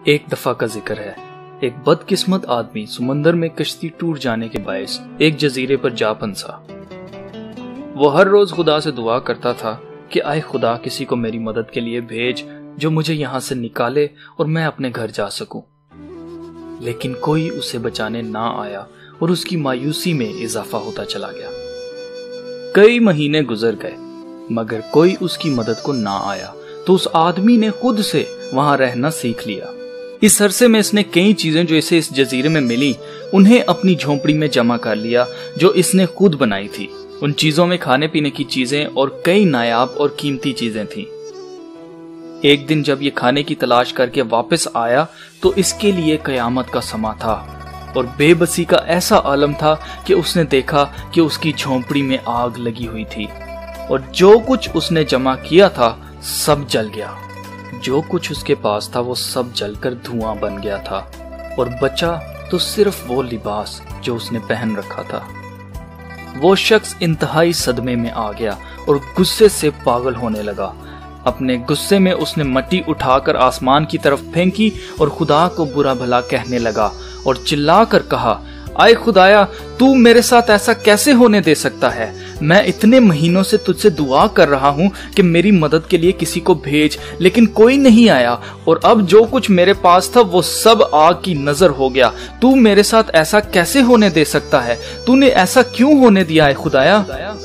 एक दफा का जिक्र है, एक बदकिस्मत आदमी समंदर में कश्ती टूट जाने के बायस एक जजीरे पर जा फंसा। वो हर रोज खुदा से दुआ करता था कि आए खुदा किसी को मेरी मदद के लिए भेज जो मुझे यहाँ से निकाले और मैं अपने घर जा सकूं। लेकिन कोई उसे बचाने ना आया और उसकी मायूसी में इजाफा होता चला गया। कई महीने गुजर गए मगर कोई उसकी मदद को ना आया, तो उस आदमी ने खुद से वहां रहना सीख लिया। इस अरसे में इसने कई चीजें जो इसे इस जजीरे में मिली उन्हें अपनी झोंपड़ी में जमा कर लिया जो इसने खुद बनाई थी। उन चीजों में खाने पीने की चीजें और कई नायाब और कीमती चीजें थीं। एक दिन जब ये खाने की तलाश करके वापस आया तो इसके लिए कयामत का समा था और बेबसी का ऐसा आलम था कि उसने देखा कि उसकी झोंपड़ी में आग लगी हुई थी और जो कुछ उसने जमा किया था सब जल गया। जो कुछ उसके पास था वो सब जलकर धुआं बन गया था और बचा तो सिर्फ वो लिबास जो उसने पहन रखा था। वो शख्स इंतहाई सदमे में आ गया और गुस्से से पागल होने लगा। अपने गुस्से में उसने मट्टी उठाकर आसमान की तरफ फेंकी और खुदा को बुरा भला कहने लगा और चिल्लाकर कहा, आए खुदाया, तू मेरे साथ ऐसा कैसे होने दे सकता है? मैं इतने महीनों से तुझसे दुआ कर रहा हूँ कि मेरी मदद के लिए किसी को भेज, लेकिन कोई नहीं आया और अब जो कुछ मेरे पास था वो सब आग की नजर हो गया। तू मेरे साथ ऐसा कैसे होने दे सकता है? तूने ऐसा क्यों होने दिया है खुदाया?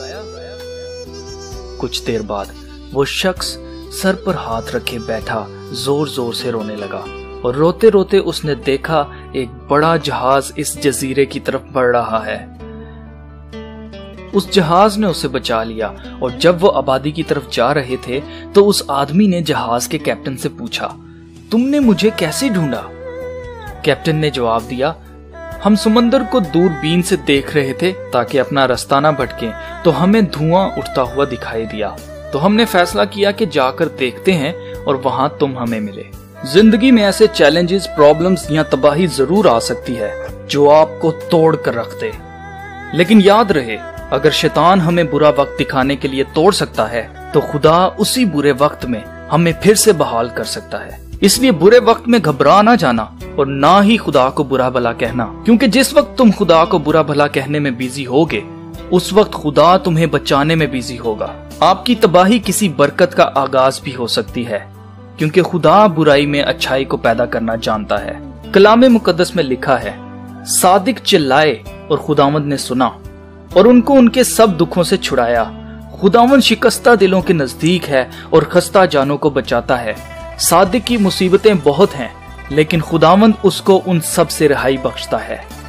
कुछ देर बाद वो शख्स सर पर हाथ रखे बैठा जोर जोर से रोने लगा और रोते रोते उसने देखा एक बड़ा जहाज इस जजीरे की तरफ बढ़ रहा है। उस जहाज ने उसे बचा लिया और जब वो आबादी की तरफ जा रहे थे तो उस आदमी ने जहाज के कैप्टन से पूछा, तुमने मुझे कैसे ढूंढा? कैप्टन ने जवाब दिया, हम समंदर को दूरबीन से देख रहे थे ताकि अपना रास्ता ना भटके, तो हमें धुआं उठता हुआ दिखाई दिया, तो हमने फैसला किया कि जाकर देखते हैं और वहां तुम हमें मिले। जिंदगी में ऐसे चैलेंजेस, प्रॉब्लम्स या तबाही जरूर आ सकती है जो आपको तोड़ कर रख दे, लेकिन याद रहे अगर शैतान हमें बुरा वक्त दिखाने के लिए तोड़ सकता है तो खुदा उसी बुरे वक्त में हमें फिर से बहाल कर सकता है। इसलिए बुरे वक्त में घबरा ना जाना और ना ही खुदा को बुरा भला कहना, क्योंकि जिस वक्त तुम खुदा को बुरा भला कहने में बिजी होगे उस वक्त खुदा तुम्हें बचाने में बिजी होगा। आपकी तबाही किसी बरकत का आगाज भी हो सकती है, क्योंकि खुदा बुराई में अच्छाई को पैदा करना जानता है। कलाम मुकद्दस में लिखा है, सादिक चिल्लाए और खुदावंद ने सुना और उनको उनके सब दुखों से छुड़ाया। खुदावंद शिकस्ता दिलों के नजदीक है और खस्ता जानों को बचाता है। सादिक की मुसीबतें बहुत हैं लेकिन खुदावंद उसको उन सब से रिहाई बख्शता है।